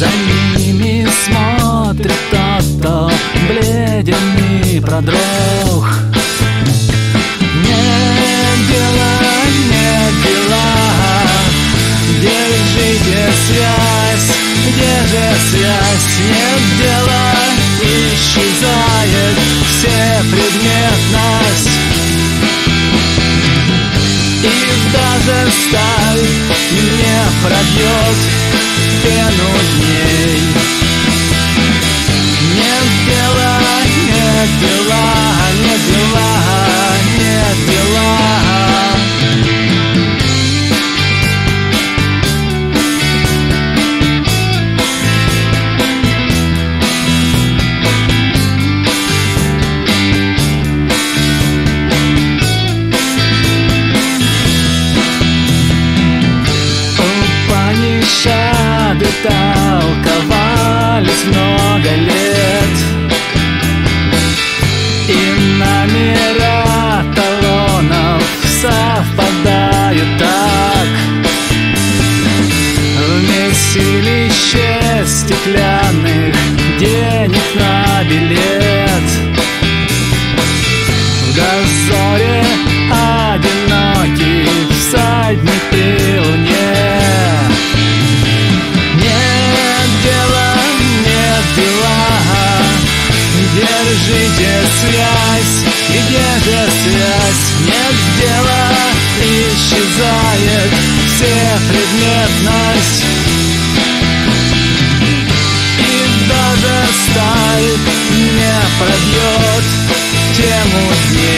За ними смотрит тот, кто бледен и продрог. Нет дела, нет дела, держите связь, где же связь? Нет дела, исчезает всепредметность, и даже сталь не пробьет пену дней. Нет дела, нет дела, нет дела, нет дела. Упанишады толковались много лет, и номера талонов совпадают так. Вместилище стеклянных денег на билет. В дозоре одинокий всадник при луне. Нет дела, нет дела, держите связь, и где же связь? Нет дела, исчезает всепредметность, и даже сталь не пробьет тему дней.